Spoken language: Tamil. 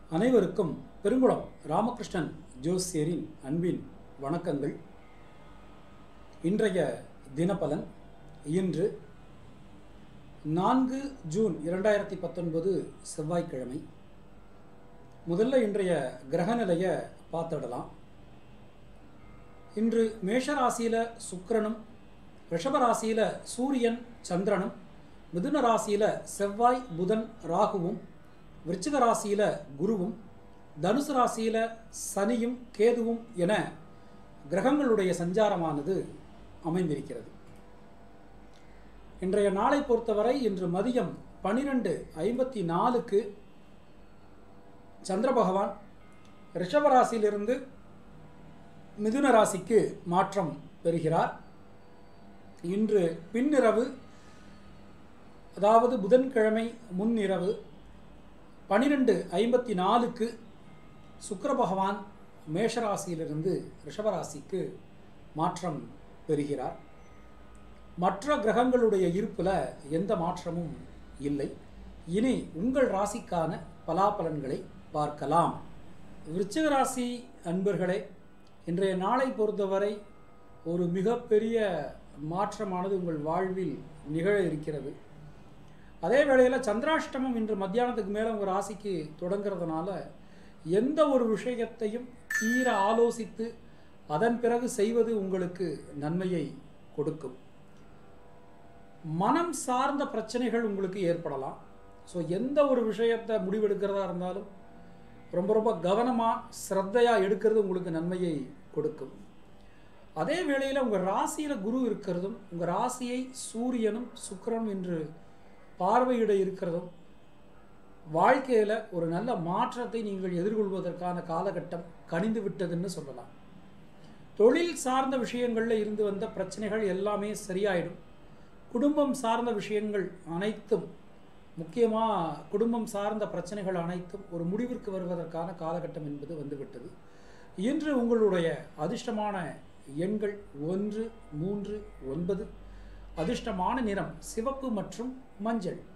அனைவருக்கும் பெருங்குளம் ராமகிருஷ்ணன் ஜோசியரின் அன்பின் வணக்கங்கள். இன்றைய தினபலன் இன்று 4 ஜூன் 2019 செவ்வாய்க்கிழமை. முதல்ல இன்றைய கிரகநிலையை பார்த்துடலாம். இன்று மேஷராசியில் சுக்கிரனும், ரிஷபராசியில் சூரியன் சந்திரனும், மிதுன ராசியில் செவ்வாய் புதன் ராகுவும், விருச்சிக ராசியில் குருவும், தனுசு ராசியில் சனியும் கேதுவும் என கிரகங்களுடைய சஞ்சாரமானது அமைந்திருக்கிறது. இன்றைய நாளை பொறுத்தவரை இன்று மதியம் 12:54 சந்திர பகவான் ரிஷபராசியிலிருந்து மிதுன ராசிக்கு மாற்றம் பெறுகிறார். இன்று பின்னிரவு, அதாவது புதன்கிழமை முன்னிரவு 12:54 சுக்கிர பகவான் மேஷராசியிலிருந்து ரிஷபராசிக்கு மாற்றம் பெறுகிறார். மற்ற கிரகங்களுடைய இருப்பில் எந்த மாற்றமும் இல்லை. இனி உங்கள் ராசிக்கான பலாபலன்களை பார்க்கலாம். விருச்சிக ராசி அன்பர்களே, இன்றைய நாளை பொறுத்தவரை ஒரு மிகப்பெரிய மாற்றமானது உங்கள் வாழ்வில் நிகழ இருக்கிறது. அதே வேளையில் சந்திராஷ்டமம் இன்று மத்தியானத்துக்கு மேலே உங்கள் ராசிக்கு தொடங்கிறதுனால எந்த ஒரு விஷயத்தையும் தீர ஆலோசித்து அதன் பிறகு செய்வது உங்களுக்கு நன்மையை கொடுக்கும். மனம் சார்ந்த பிரச்சனைகள் உங்களுக்கு ஏற்படலாம். ஸோ எந்த ஒரு விஷயத்தை முடிவெடுக்கிறதா இருந்தாலும் ரொம்ப கவனமாக ஸ்ரத்தையாக எடுக்கிறது உங்களுக்கு நன்மையை கொடுக்கும். அதே வேளையில் உங்கள் ராசியில் குரு இருக்கிறதும், உங்கள் ராசியை சூரியனும் சுக்கிரனும் இன்று பார்வையிட இருக்கிறதும் வாழ்க்கையில் ஒரு நல்ல மாற்றத்தை நீங்கள் எதிர்கொள்வதற்கான காலகட்டம் கனிந்து விட்டதுன்னு சொல்லலாம். தொழில் சார்ந்த விஷயங்களில் இருந்து வந்த பிரச்சனைகள் எல்லாமே சரியாயிடும். குடும்பம் சார்ந்த விஷயங்கள் அனைத்தும், முக்கியமாக குடும்பம் சார்ந்த பிரச்சனைகள் அனைத்தும் ஒரு முடிவிற்கு வருவதற்கான காலகட்டம் என்பது வந்துவிட்டது. இன்று உங்களுடைய அதிர்ஷ்டமான எண்கள் 1, 3, 9. அதிர்ஷ்டமான நிறம் சிவப்பு மற்றும் மஞ்சள்.